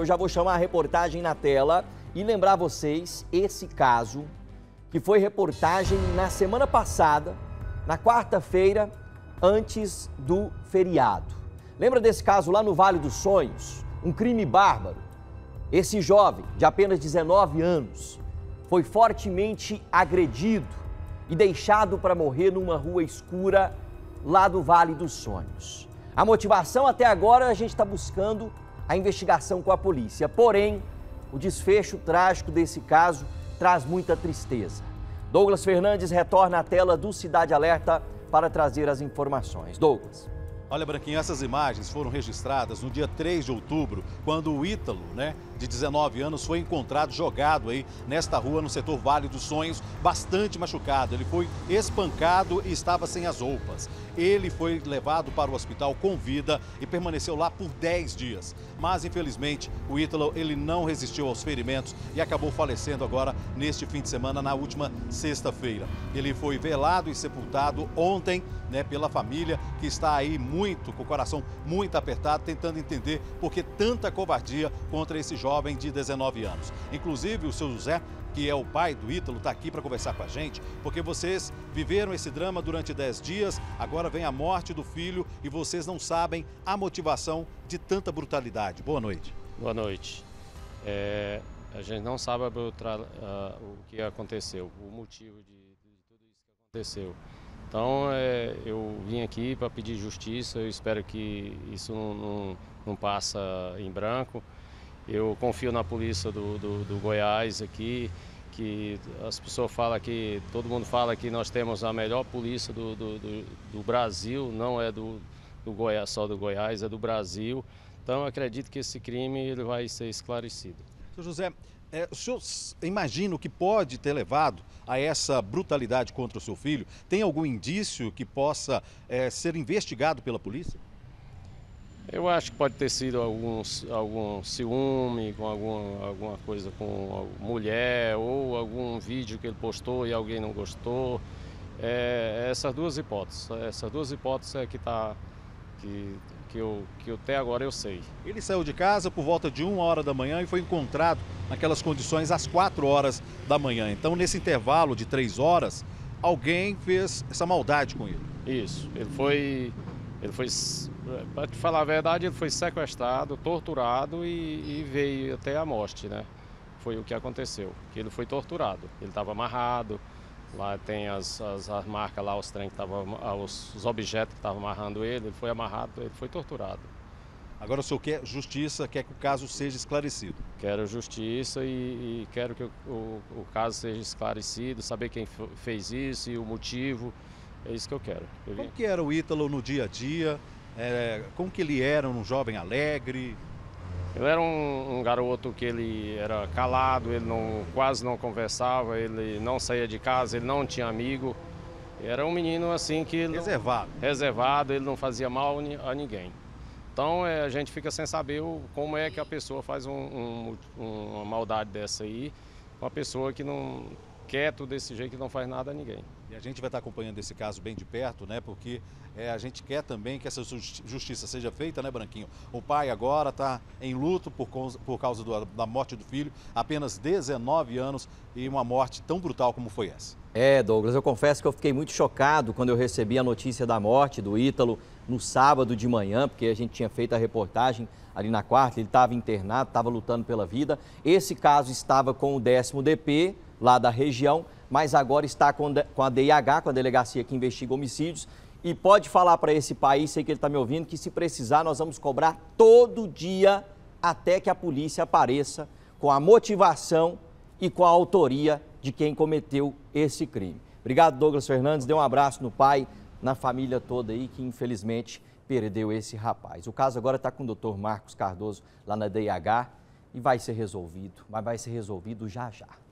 Eu já vou chamar a reportagem na tela e lembrar vocês esse caso que foi reportagem na semana passada, na quarta-feira, antes do feriado. Lembra desse caso lá no Vale dos Sonhos? Um crime bárbaro. Esse jovem, de apenas 19 anos, foi fortemente agredido e deixado para morrer numa rua escura lá do Vale dos Sonhos. A motivação até agora a gente está buscando a investigação com a polícia. Porém, o desfecho trágico desse caso traz muita tristeza. Douglas Fernandes retorna à tela do Cidade Alerta para trazer as informações. Douglas. Olha, Branquinho, essas imagens foram registradas no dia 3 de outubro, quando o Ítalo, de 19 anos, foi encontrado jogado aí nesta rua, no setor Vale dos Sonhos, bastante machucado. Ele foi espancado e estava sem as roupas. Ele foi levado para o hospital com vida e permaneceu lá por 10 dias. Mas, infelizmente, o Ítalo, ele não resistiu aos ferimentos e acabou falecendo agora neste fim de semana, na última sexta-feira. Ele foi velado e sepultado ontem, pela família, que está aí com o coração muito apertado, tentando entender por que tanta covardia contra esse jovem de 19 anos. Inclusive, o seu José, que é o pai do Ítalo, está aqui para conversar com a gente, porque vocês viveram esse drama durante 10 dias, agora vem a morte do filho e vocês não sabem a motivação de tanta brutalidade. Boa noite. Boa noite. A gente não sabe o que aconteceu, o motivo de tudo isso que aconteceu. Então, eu vim aqui para pedir justiça, eu espero que isso não passe em branco. Eu confio na polícia do Goiás aqui, que as pessoas falam que, todo mundo fala que nós temos a melhor polícia do Brasil, não é do Goiás, só do Goiás, é do Brasil. Então, eu acredito que esse crime ele vai ser esclarecido. Seu José, o senhor imagina o que pode ter levado a essa brutalidade contra o seu filho? Tem algum indício que possa ser investigado pela polícia? Eu acho que pode ter sido algum ciúme, com alguma coisa com a mulher, ou algum vídeo que ele postou e alguém não gostou. Essas duas hipóteses é que eu até agora eu sei. Ele saiu de casa por volta de 1h da manhã e foi encontrado naquelas condições às 4h da manhã. Então, nesse intervalo de 3 horas, alguém fez essa maldade com ele. Isso, ele foi, para te falar a verdade, ele foi sequestrado, torturado e veio até a morte, Foi o que aconteceu, que ele foi torturado, ele estava amarrado. Lá tem as marcas lá, os trem que estavam, os objetos que estavam amarrando ele foi amarrado, ele foi torturado. Agora o senhor quer justiça, quer que o caso seja esclarecido? Quero justiça e quero que o caso seja esclarecido, saber quem fez isso e o motivo, é isso que eu quero. Como que era o Ítalo no dia a dia? Como que ele era um jovem alegre? Ele era um garoto que ele era calado, ele quase não conversava, ele não saía de casa, ele não tinha amigo. Era um menino assim que... Reservado, ele não fazia mal a ninguém. Então a gente fica sem saber como é que a pessoa faz uma maldade dessa aí, uma pessoa que não quieto desse jeito, que não faz nada a ninguém. E a gente vai estar acompanhando esse caso bem de perto, porque a gente quer também que essa justiça seja feita, Branquinho? O pai agora está em luto por causa da morte do filho, apenas 19 anos e uma morte tão brutal como foi essa. Douglas, eu confesso que eu fiquei muito chocado quando eu recebi a notícia da morte do Ítalo no sábado de manhã, porque a gente tinha feito a reportagem ali na quarta, ele estava internado, estava lutando pela vida. Esse caso estava com o 10º DP, lá da região, mas agora está com a DIH, com a delegacia que investiga homicídios, e pode falar para esse país, sei que ele está me ouvindo, que se precisar nós vamos cobrar todo dia até que a polícia apareça com a motivação e com a autoria de quem cometeu esse crime. Obrigado, Douglas Fernandes, dê um abraço no pai, na família toda aí que infelizmente perdeu esse rapaz. O caso agora está com o Dr. Marcos Cardoso lá na DIH e vai ser resolvido, mas vai ser resolvido já já.